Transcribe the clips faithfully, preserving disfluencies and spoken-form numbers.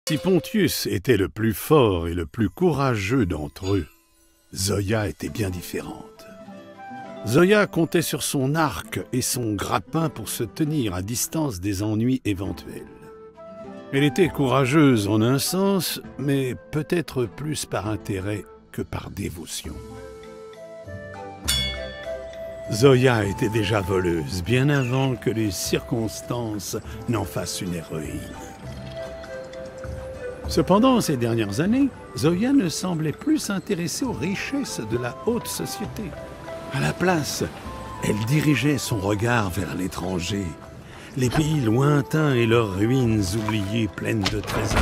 Si Pontius était le plus fort et le plus courageux d'entre eux, Zoya était bien différente. Zoya comptait sur son arc et son grappin pour se tenir à distance des ennuis éventuels. Elle était courageuse en un sens, mais peut-être plus par intérêt que par dévotion. Zoya était déjà voleuse, bien avant que les circonstances n'en fassent une héroïne. Cependant, ces dernières années, Zoya ne semblait plus s'intéresser aux richesses de la haute société. À la place, elle dirigeait son regard vers l'étranger, les pays lointains et leurs ruines oubliées pleines de trésors.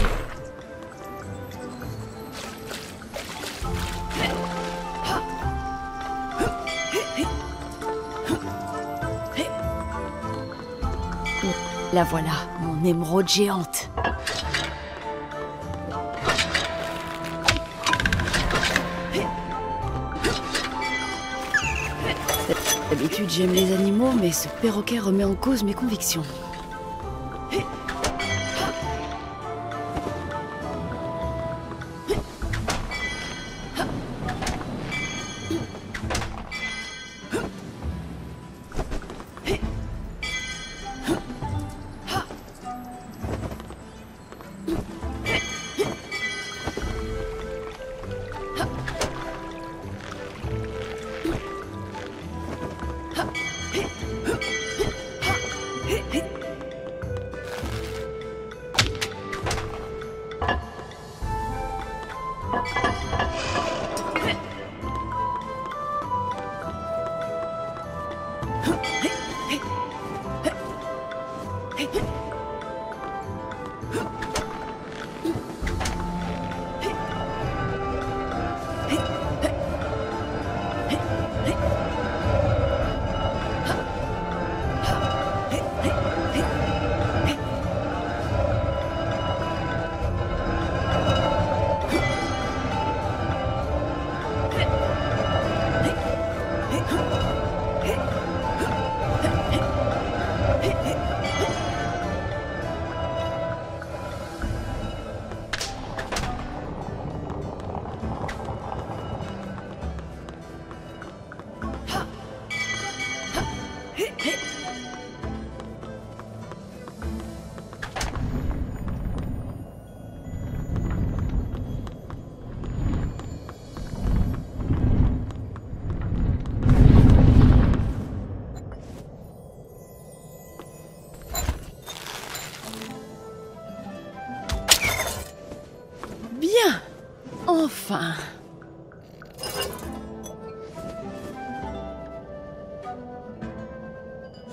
La voilà, mon émeraude géante. D'habitude, j'aime les animaux, mais ce perroquet remet en cause mes convictions. Bien, enfin. C'était quoi ?